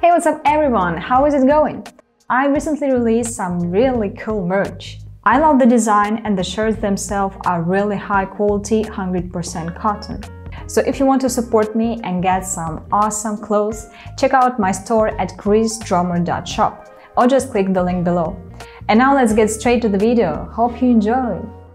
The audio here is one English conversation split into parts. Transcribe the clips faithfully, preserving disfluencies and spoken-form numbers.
Hey, what's up everyone? How is it going? I recently released some really cool merch. I love the design and the shirts themselves are really high quality, one hundred percent cotton. So if you want to support me and get some awesome clothes, check out my store at kris drummer dot shop or just click the link below. And now let's get straight to the video. Hope you enjoy!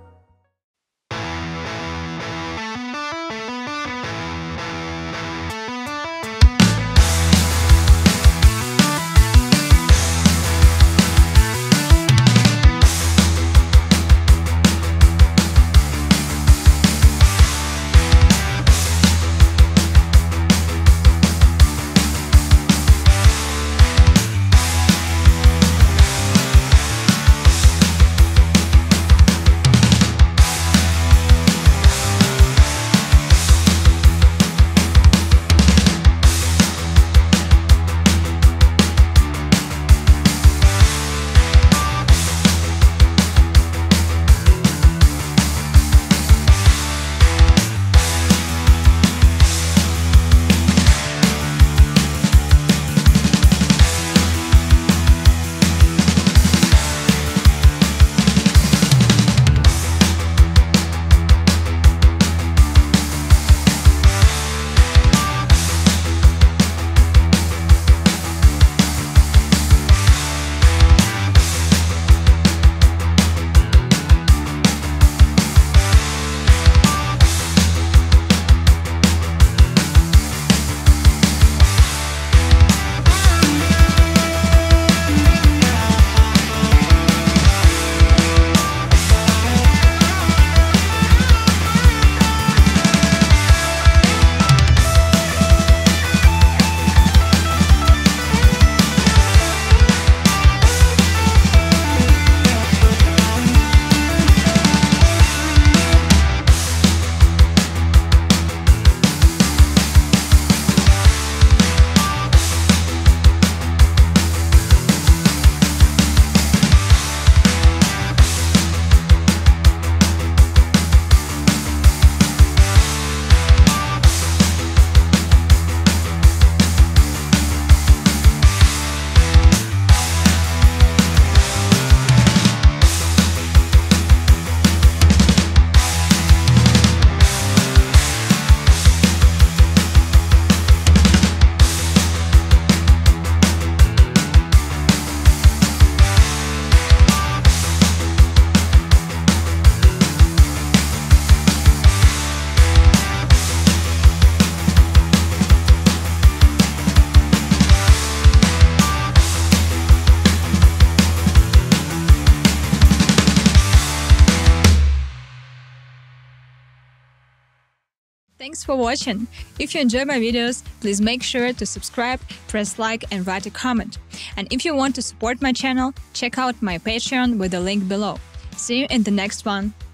Thanks for watching! If you enjoy my videos, please make sure to subscribe, press like and write a comment. And if you want to support my channel, check out my Patreon with the link below. See you in the next one!